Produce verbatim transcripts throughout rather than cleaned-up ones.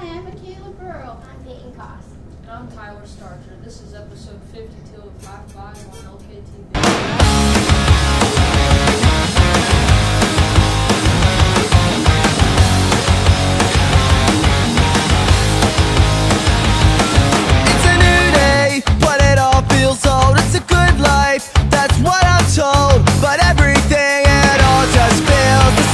And I'm Tyler Starcher. This is episode fifty-two of Hi five on L K T V. It's a new day, but it all feels old. It's a good life, that's what I'm told. But everything, it all just feels the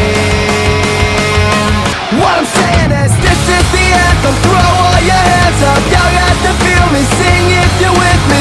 same. What I'm saying is, this is the anthem. Throw all your hands up, y'all got to feel me. Sing if you're with me,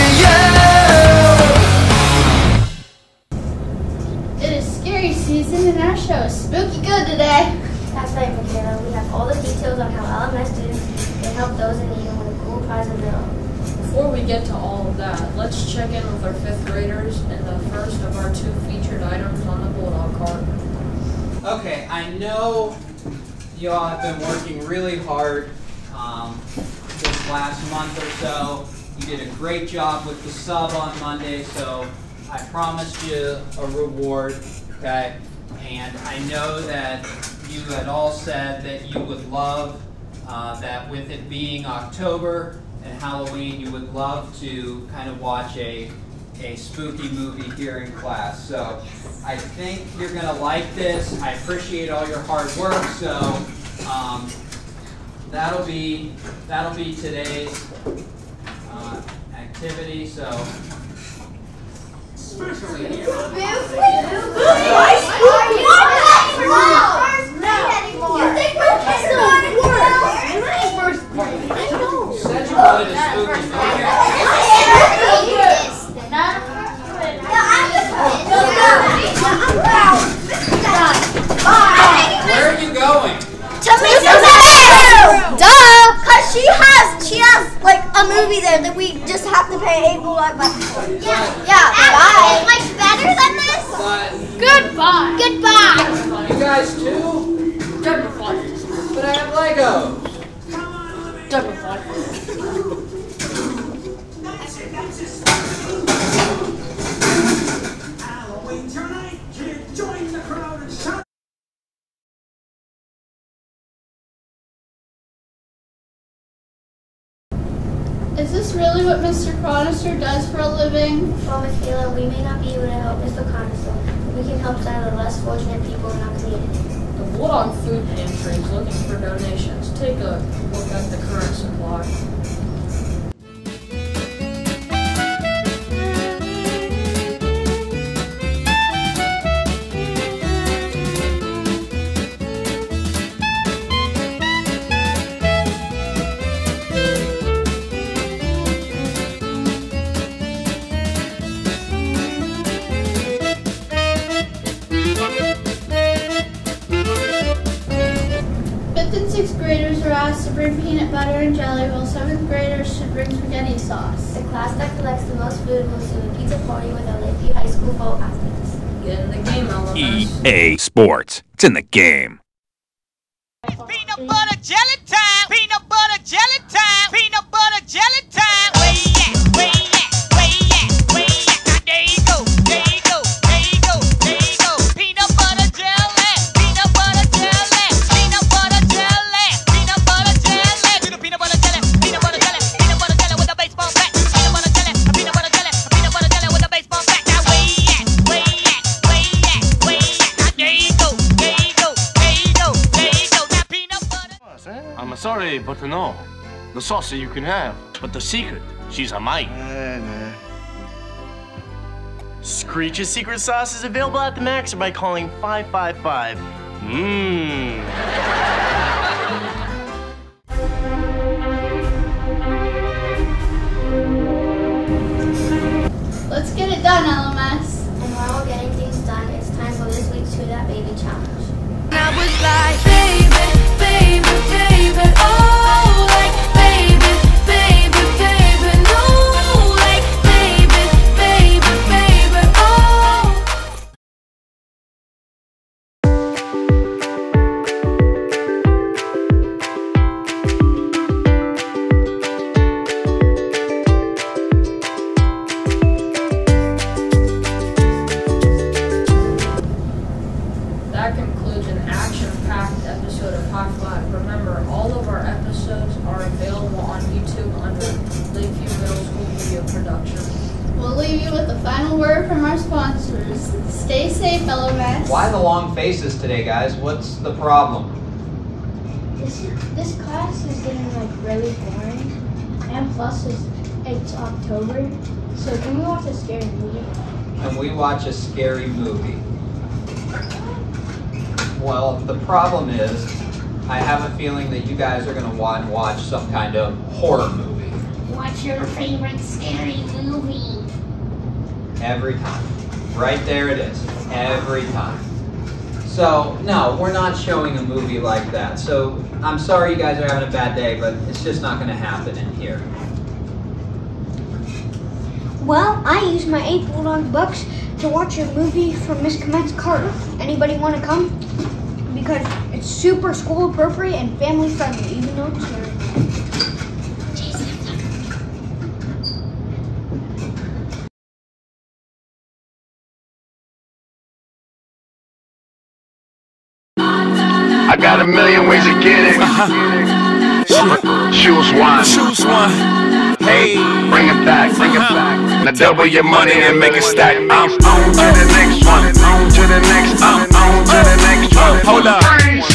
yeah. It is scary season and our show is spooky good today. That's right, Michaela. We have all the details on how L M S students can help those in need and win a cool prize of their own. Before we get to all of that, let's check in with our fifth graders and the first of our two featured items on the Bulldog card. Okay, I know you all have been working really hard um, this last month or so. You did a great job with the sub on Monday, so I promised you a reward, okay? And I know that you had all said that you would love uh, that with it being October and Halloween, you would love to kind of watch a, a spooky movie here in class. So I think you're gonna like this. I appreciate all your hard work, so um, that'll be, that'll be today's uh, activity, so. Especially here. Said you wanted a spooky movie. Where are you going? To Mister Duh! Cause she has, she has like a movie there that we just have to pay eight bucks. Yeah, yeah. Bye. Like better than this? But Goodbye. Goodbye. you guys too? But I have Legos. Halloween tonight, kid, join the crowd and shout. Is this really what Mister Chronister does for a living? Well, Michaela, we may not be able to help Mister Connell, but we can help some of the less fortunate people in our community. The Bulldog Food Pantry is looking for donations. Take a look at the current supply. Fifth and sixth graders are asked to bring peanut butter and jelly, while seventh graders should bring spaghetti sauce. The class that collects the most food will receive a pizza party with our Lakeview High School bowl athletes. Get in the game, L M S. E A Sports. It's in the game. Peanut butter jelly time. Peanut butter jelly time. Peanut butter jelly time. Where you at? Where you at? Where you at? Where you at? Now there you go. There you go. There you go. There you go. Peanut butter jelly. Peanut butter jelly. Peanut butter jelly. Peanut butter jelly. Do the peanut butter jelly. Peanut butter jelly. Peanut butter jelly with a baseball bat. Peanut butter jelly. Peanut butter jelly. Peanut butter jelly with a baseball bat. Now where you at? Where you at? Where you at? Where you at? Now there you go. There you go. There you go. There you go. Now peanut butter. I'm sorry, but no. The sauce you can have, but the secret, she's a mine. Screech's secret sauce is available at the Max or by calling five five five. Mmm. Let's get it done, L M S. And while we're getting things done, it's time for this week's Who That Baby challenge. I was like, baby, baby, baby, oh, like, baby, baby, baby, no, like, baby, baby, baby, oh. a word from our sponsors. Stay safe, L M S. Why the long faces today, guys? What's the problem? This this class is getting like really boring, and plus it's, it's October, so can we watch a scary movie? Can we watch a scary movie? Well, the problem is, I have a feeling that you guys are going to want to watch some kind of horror movie. What's your favorite scary movie? Every time. Right there it is. Every time. So, no, we're not showing a movie like that. So, I'm sorry you guys are having a bad day, but it's just not going to happen in here. Well, I used my eight Bulldog bucks to watch a movie from Miss Comet's cart. Anybody want to come? Because it's super school appropriate and family friendly, even though it's scary. I got a million ways to get it. Uh-huh. Choose one. Choose one. Hey, bring it back, bring it back. Now double your money and make it stack. I'm on to the next one. On to the next one. On to the next one. Hold up.